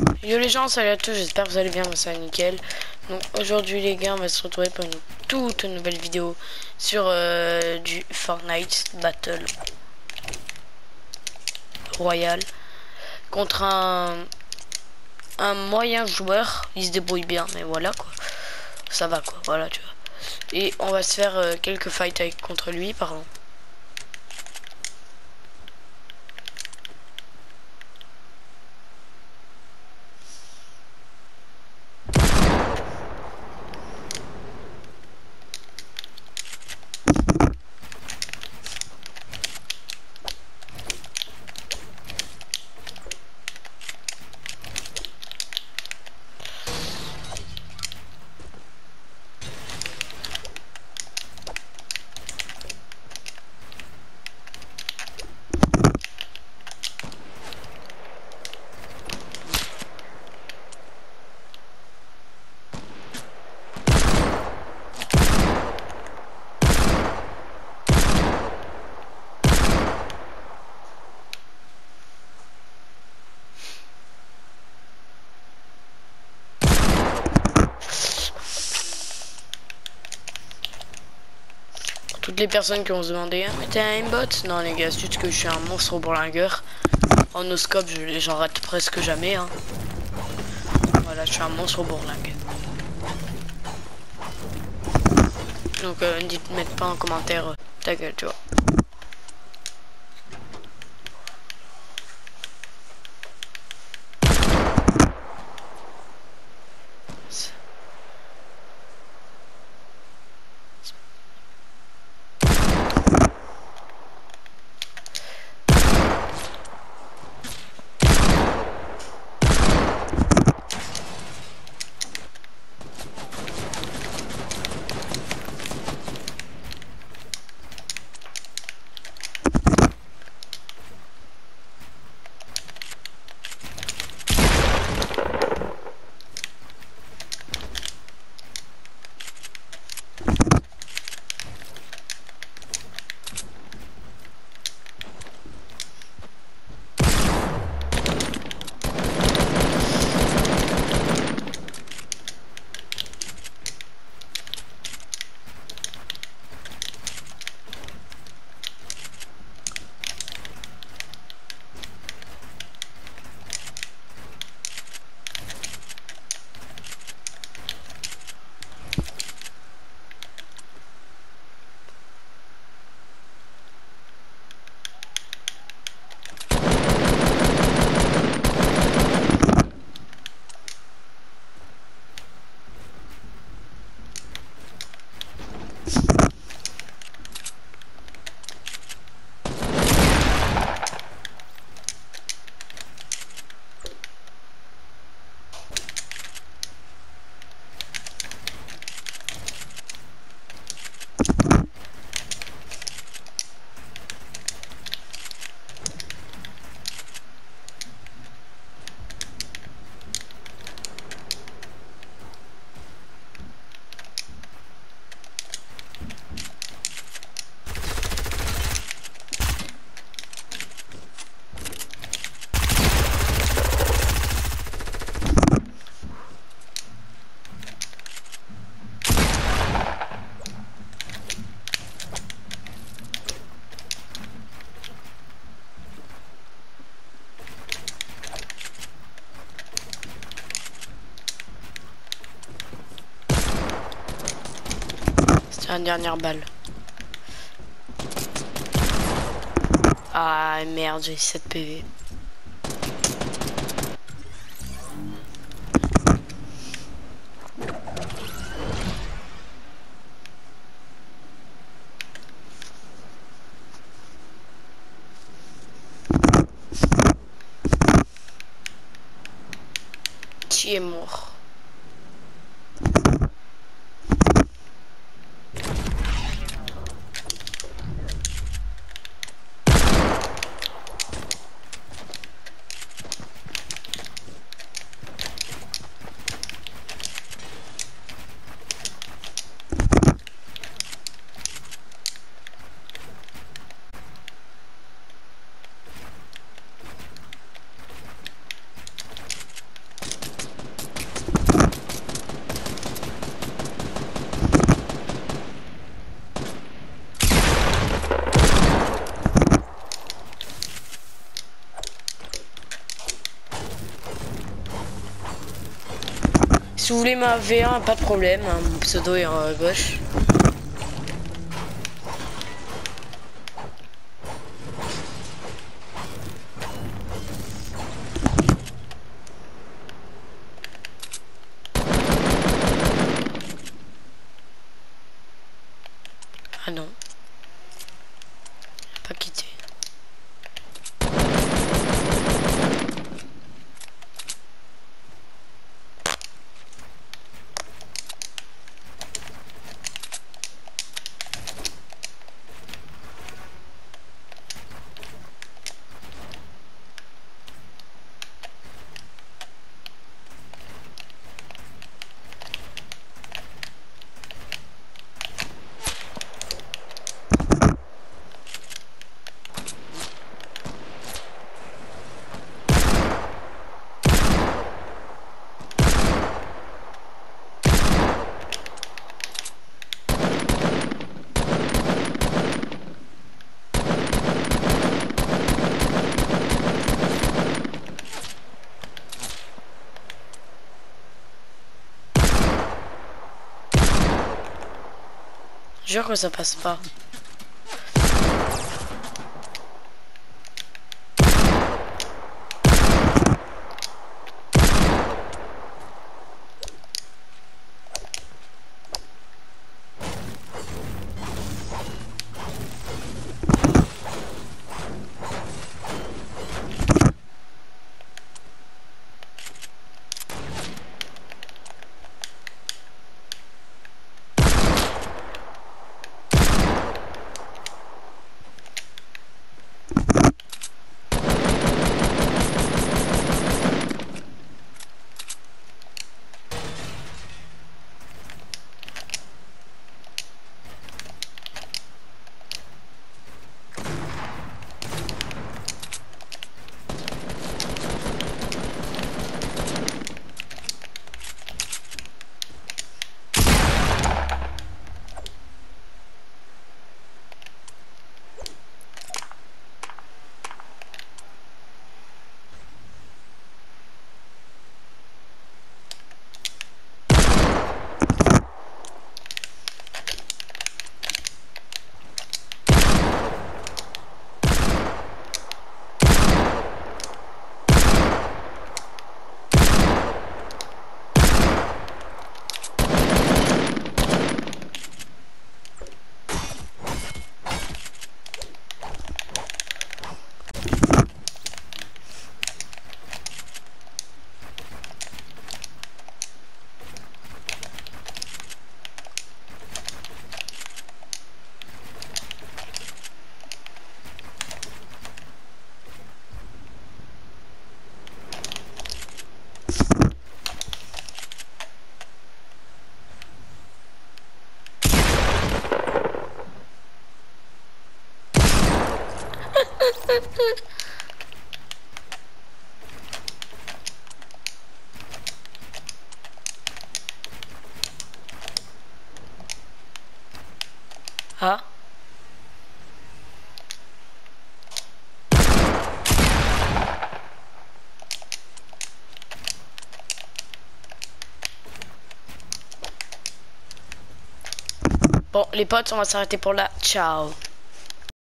Yo les gens, salut à tous, j'espère que vous allez bien, moi ça va nickel. Donc aujourd'hui les gars, on va se retrouver pour une toute nouvelle vidéo sur du Fortnite Battle Royale contre un moyen joueur. Il se débrouille bien, mais voilà quoi, ça va quoi, voilà tu vois. Et on va se faire quelques fights contre lui, pardon. Toutes les personnes qui ont demandé ah, mais t'es un aimbot? Non les gars, c'est juste que je suis un monstre au bourlingueur. En no-scope, j'en rate presque jamais hein. Voilà, je suis un monstre au bourlingue. Donc dites pas en commentaire ta gueule, tu vois. C'est la dernière balle. Ah merde, j'ai 7 PV. Tu es mort. Si vous voulez ma V1, pas de problème, hein, mon pseudo est à gauche. Ah non. Pas quitté. Jure que ça passe pas. Ah. Bon, les potes, on va s'arrêter pour là. Ciao.